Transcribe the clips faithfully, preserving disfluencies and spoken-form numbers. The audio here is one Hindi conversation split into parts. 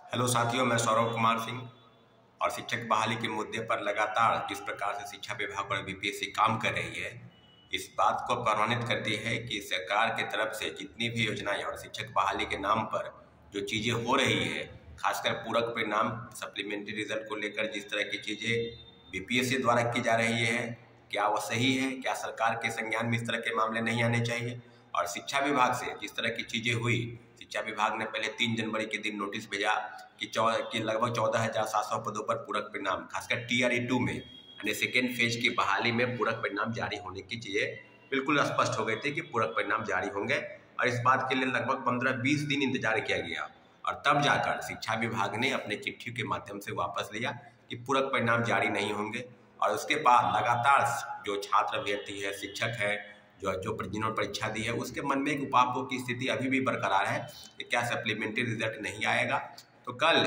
हेलो साथियों, मैं सौरभ कुमार सिंह। और शिक्षक बहाली के मुद्दे पर लगातार जिस प्रकार से शिक्षा विभाग और बीपीएससी काम कर रही है, इस बात को प्रमाणित करती है कि सरकार की तरफ से जितनी भी योजनाएं और शिक्षक बहाली के नाम पर जो चीज़ें हो रही है, खासकर पूरक परिणाम सप्लीमेंट्री रिजल्ट को लेकर जिस तरह की चीज़ें बीपीएससी द्वारा की जा रही है, क्या वो सही है? क्या सरकार के संज्ञान में इस तरह के मामले नहीं आने चाहिए? और शिक्षा विभाग से जिस तरह की चीज़ें हुई, शिक्षा विभाग ने पहले तीन जनवरी के दिन नोटिस भेजा कि चौदह कि लगभग चौदह हजार सात सौ पदों पर पूरक परिणाम, खासकर टी आर ई टू में यानी सेकेंड फेज की बहाली में पूरक परिणाम जारी होने की चीज़ें बिल्कुल स्पष्ट हो गई थी कि पूरक परिणाम जारी होंगे। और इस बात के लिए लगभग पंद्रह बीस दिन इंतजार किया गया और तब जाकर शिक्षा विभाग ने अपने चिट्ठी के माध्यम से वापस लिया कि पूरक परिणाम जारी नहीं होंगे। और उसके बाद लगातार जो छात्र अभ्यर्थी है, शिक्षक है, जो जो जिन्होंने परीक्षा दी है, उसके मन में एक उपापों की स्थिति अभी भी बरकरार है कि क्या सप्लीमेंट्री रिजल्ट नहीं आएगा। तो कल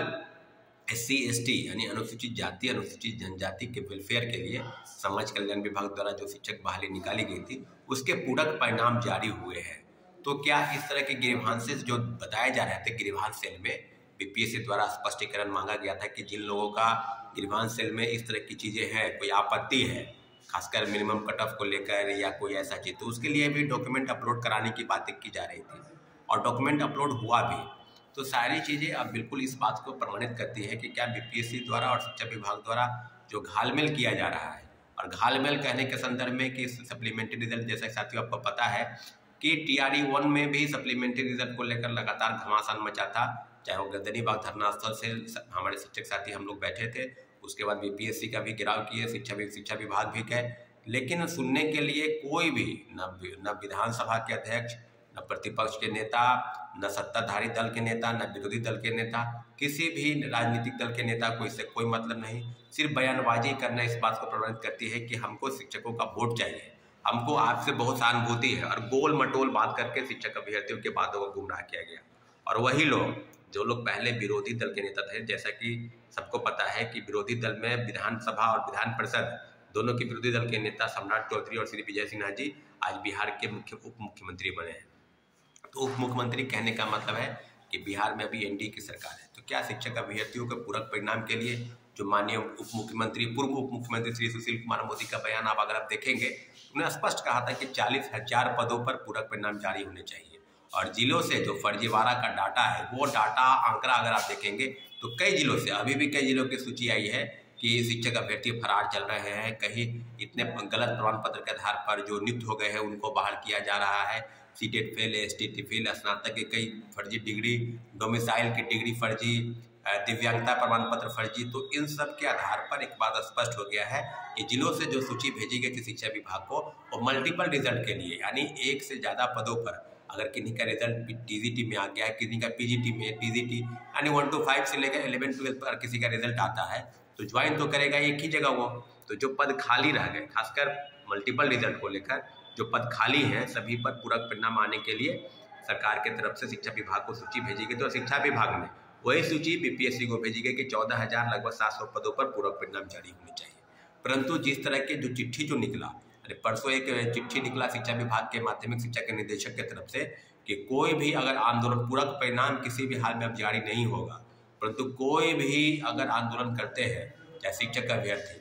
एस सी एस टी यानी अनुसूचित जाति अनुसूचित जनजाति के वेलफेयर के लिए समाज कल्याण विभाग द्वारा जो शिक्षक बहाली निकाली गई थी, उसके पूरक परिणाम जारी हुए हैं। तो क्या इस तरह के ग्रीवांसेस जो बताए जा रहे थे, ग्रीवांस सेल में बीपीएससी द्वारा स्पष्टीकरण मांगा गया था कि जिन लोगों का ग्रीवांस सेल में इस तरह की चीज़ें हैं, कोई आपत्ति है खासकर मिनिमम कट ऑफ को लेकर या कोई ऐसा चीज़, तो उसके लिए भी डॉक्यूमेंट अपलोड कराने की बातें की जा रही थी और डॉक्यूमेंट अपलोड हुआ भी। तो सारी चीज़ें अब बिल्कुल इस बात को प्रमाणित करती है कि क्या बीपीएससी द्वारा और शिक्षा विभाग द्वारा जो घालमेल किया जा रहा है, और घालमेल कहने के संदर्भ में कि सप्लीमेंट्री रिजल्ट, जैसा साथियों आपको पता है कि टी आर ई वन में भी सप्लीमेंट्री रिजल्ट को लेकर लगातार घमासान मचा था, चाहे वो गद्दनीबाग धरना स्थल से हमारे शिक्षक साथी हम लोग बैठे थे, उसके बाद बीपीएससी का भी घेराव किए, शिक्षा शिक्षा विभाग भी गए, लेकिन सुनने के लिए कोई भी न न विधानसभा के अध्यक्ष, न प्रतिपक्ष के नेता, न सत्ताधारी दल के नेता, न विरोधी दल के नेता, किसी भी राजनीतिक दल के नेता को इससे कोई मतलब नहीं। सिर्फ बयानबाजी करना इस बात को प्रमाणित करती है कि हमको शिक्षकों का वोट चाहिए, हमको आपसे बहुत सहानुभूति है, और गोल मटोल बात करके शिक्षक अभ्यर्थियों के बातों को गुमराह किया गया। और वही लोग जो लोग पहले विरोधी दल के नेता थे, जैसा कि सबको पता है कि विरोधी दल में विधानसभा और विधान परिषद दोनों के विरोधी दल के नेता सम्राट चौधरी और श्री विजय सिन्हा जी आज बिहार के मुख्य उप मुख्यमंत्री बने हैं। तो उप मुख्यमंत्री कहने का मतलब है कि बिहार में अभी एनडीए की सरकार है। तो क्या शिक्षक अभ्यर्थियों के पूरक परिणाम के लिए जो माननीय उप मुख्यमंत्री पूर्व उप मुख्यमंत्री श्री सुशील कुमार मोदी का बयान आप अगर आप देखेंगे, उन्होंने स्पष्ट कहा था कि चालीस हजार पदों पर पूरक परिणाम जारी होने चाहिए। और जिलों से जो फर्जीवाड़ा का डाटा है, वो डाटा आंकड़ा अगर आप देखेंगे तो कई जिलों से, अभी भी कई जिलों की सूची आई है कि शिक्षक अभ्यर्थी फरार चल रहे हैं, कहीं इतने गलत प्रमाण पत्र के आधार पर जो नियुक्त हो गए हैं उनको बाहर किया जा रहा है, CTET fail, S T T fail, स्नातक की कई फर्जी डिग्री, डोमिसाइल की डिग्री फर्जी, दिव्यांगता प्रमाण पत्र फर्जी। तो इन सब के आधार पर एक बात स्पष्ट हो गया है कि जिलों से जो सूची भेजी गई थी शिक्षा विभाग को, वो मल्टीपल रिजल्ट के लिए यानी एक से ज़्यादा पदों पर, अगर किन्हीं का रिजल्ट टीजीटी में आ गया है, किन्हीं का पीजीटी में, टीजीटी यानी वन टू फाइव से लेकर इलेवन ट्वेल्थ पर किसी का रिजल्ट आता है तो ज्वाइन तो करेगा एक ही जगह वो। तो जो पद खाली रह गए, खासकर मल्टीपल रिजल्ट को लेकर जो पद खाली हैं, सभी पर पूरक परिणाम आने के लिए सरकार की तरफ से शिक्षा विभाग को सूची भेजी गई। तो शिक्षा विभाग ने वही सूची बीपीएससी को भेजी गई कि चौदह हजार लगभग सात सौ पदों पर पूरक परिणाम जारी होने चाहिए। परंतु जिस तरह के जो चिट्ठी जो निकला, परसों एक चिट्ठी निकला शिक्षा विभाग के माध्यमिक शिक्षा के निदेशक की तरफ से कि कोई भी अगर आंदोलन, पूरक परिणाम किसी भी हाल में अब जारी नहीं होगा, परंतु कोई भी अगर आंदोलन करते हैं चाहे शिक्षक अभ्यर्थी,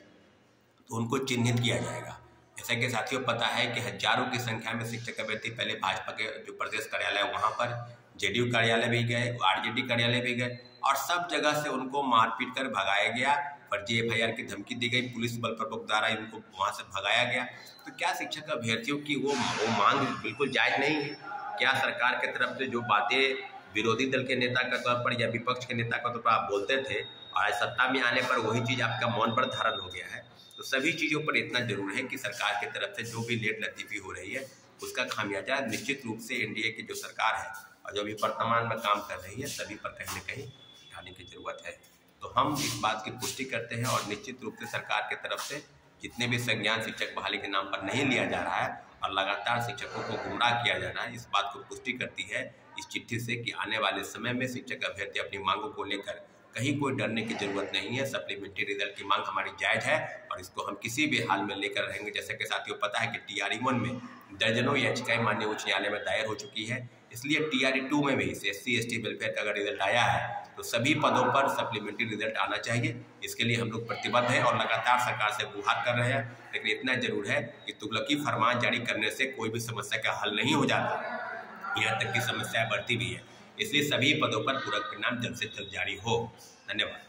तो उनको चिन्हित किया जाएगा। जैसा कि साथियों पता है कि हजारों की संख्या में शिक्षक अभ्यर्थी पहले भाजपा के जो प्रदेश कार्यालय वहाँ पर, जेडीयू कार्यालय भी गए, आरजेडी कार्यालय भी गए, और सब जगह से उनको मारपीट कर भगाया गया, फर्जी एफ आई आर की धमकी दी गई, पुलिस बल प्रमुख द्वारा इनको वहाँ से भगाया गया। तो क्या शिक्षक अभ्यर्थियों की वो वो मांग बिल्कुल जायज नहीं है? क्या सरकार की तरफ से जो बातें विरोधी दल के नेता के तौर पर या विपक्ष के नेता के तौर पर आप बोलते थे, और सत्ता में आने पर वही चीज़ आपका मौन पर धारण हो गया है? तो सभी चीज़ों पर इतना जरूर है कि सरकार की तरफ से जो भी लेट लतीफ़ी हो रही है, उसका खामियाजा निश्चित रूप से एनडीए की जो सरकार है और जो अभी वर्तमान में काम कर रही है, सभी पर कहीं न कहीं उठाने की जरूरत है। तो हम इस बात की पुष्टि करते हैं और निश्चित रूप से सरकार की तरफ से जितने भी संज्ञान शिक्षक बहाली के नाम पर नहीं लिया जा रहा है और लगातार शिक्षकों को गुमराह किया जा रहा है, इस बात को पुष्टि करती है इस चिट्ठी से कि आने वाले समय में शिक्षक अभ्यर्थी अपनी मांगों को लेकर कहीं कोई डरने की जरूरत नहीं है। सप्लीमेंट्री रिजल्ट की मांग हमारी जायज़ है और इसको हम किसी भी हाल में लेकर रहेंगे। जैसे कि साथियों पता है कि टी आर ई वन में दर्जनों याचिकाएं माननीय उच्च न्यायालय में दायर हो चुकी है, इसलिए टी आर ई टू में भी S C S T welfare का अगर रिजल्ट आया है तो सभी पदों पर सप्लीमेंट्री रिजल्ट आना चाहिए। इसके लिए हम लोग प्रतिबद्ध हैं और लगातार सरकार से गुहार कर रहे हैं। लेकिन इतना जरूर है कि तुगलकी फरमान जारी करने से कोई भी समस्या का हल नहीं हो जाता, यहाँ तक की समस्या बढ़ती भी है। इसलिए सभी पदों पर पूरक परिणाम जल्द से जल्द जारी हो। धन्यवाद।